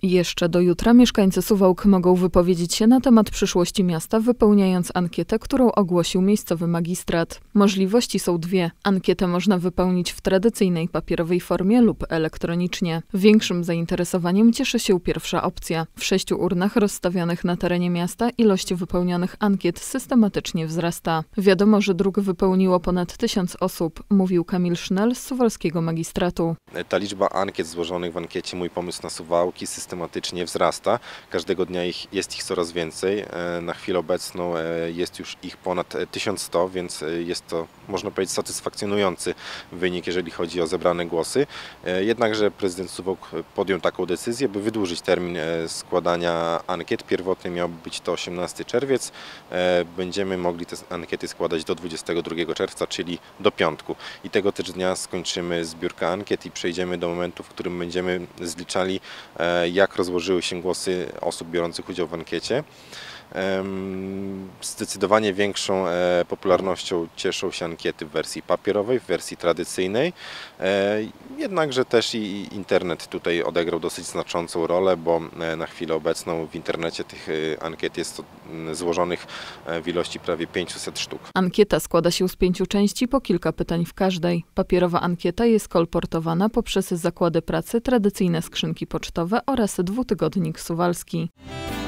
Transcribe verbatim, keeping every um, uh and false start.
Jeszcze do jutra mieszkańcy Suwałk mogą wypowiedzieć się na temat przyszłości miasta, wypełniając ankietę, którą ogłosił miejscowy magistrat. Możliwości są dwie. Ankietę można wypełnić w tradycyjnej papierowej formie lub elektronicznie. Większym zainteresowaniem cieszy się pierwsza opcja. W sześciu urnach rozstawionych na terenie miasta ilość wypełnionych ankiet systematycznie wzrasta. Wiadomo, że druk wypełniło ponad tysiąc osób, mówił Kamil Sznel z suwalskiego magistratu. Ta liczba ankiet złożonych w ankiecie Mój pomysł na Suwałki systematycznie wzrasta. Każdego dnia ich, jest ich coraz więcej. Na chwilę obecną jest już ich ponad tysiąc sto, więc jest to, można powiedzieć, satysfakcjonujący wynik, jeżeli chodzi o zebrane głosy. Jednakże prezydent Suwałk podjął taką decyzję, by wydłużyć termin składania ankiet. Pierwotnie miał być to osiemnasty czerwiec. Będziemy mogli te ankiety składać do dwudziestego drugiego czerwca, czyli do piątku. I tego też dnia skończymy zbiórkę ankiet i przejdziemy do momentu, w którym będziemy zliczali, jak rozłożyły się głosy osób biorących udział w ankiecie. Zdecydowanie większą popularnością cieszą się ankiety w wersji papierowej, w wersji tradycyjnej. Jednakże też i internet tutaj odegrał dosyć znaczącą rolę, bo na chwilę obecną w internecie tych ankiet jest złożonych w ilości prawie pięćset sztuk. Ankieta składa się z pięciu części, po kilka pytań w każdej. Papierowa ankieta jest kolportowana poprzez zakłady pracy, tradycyjne skrzynki pocztowe oraz dwutygodnik suwalski.